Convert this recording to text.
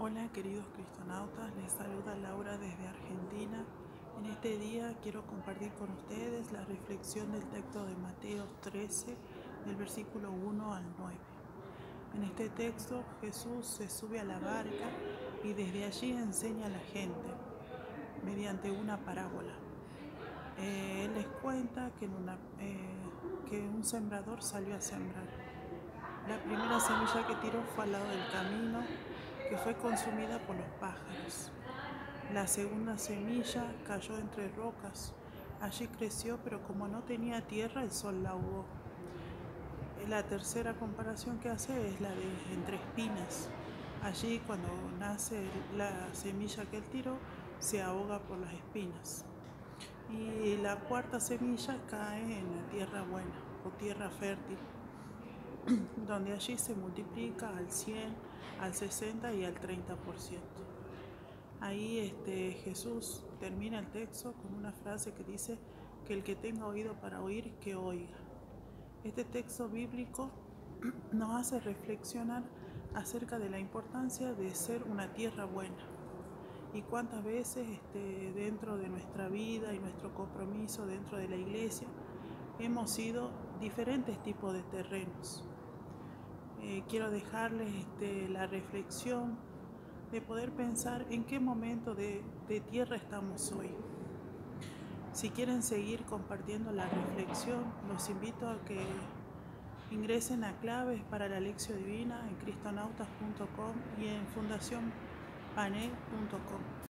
Hola queridos cristonautas, les saluda Laura desde Argentina. En este día quiero compartir con ustedes la reflexión del texto de Mateo 13, del versículo 1 al 9. En este texto Jesús se sube a la barca y desde allí enseña a la gente mediante una parábola. Él les cuenta que un sembrador salió a sembrar. La primera semilla que tiró fue al lado del camino, que fue consumida por los pájaros. La segunda semilla cayó entre rocas. Allí creció, pero como no tenía tierra, el sol la ahogó. La tercera comparación que hace es la de entre espinas. Allí, cuando nace la semilla que él tiró, se ahoga por las espinas. Y la cuarta semilla cae en la tierra buena o tierra fértil, donde allí se multiplica al 100, al 60 y al 30%. Ahí Jesús termina el texto con una frase que dice que el que tenga oído para oír, que oiga. Este texto bíblico nos hace reflexionar acerca de la importancia de ser una tierra buena. Y cuántas veces dentro de nuestra vida y nuestro compromiso dentro de la iglesia hemos sido diferentes tipos de terrenos. Quiero dejarles la reflexión de poder pensar en qué momento de tierra estamos hoy. Si quieren seguir compartiendo la reflexión, los invito a que ingresen a claves para la lección divina en cristonautas.com y en fundacionpane.com.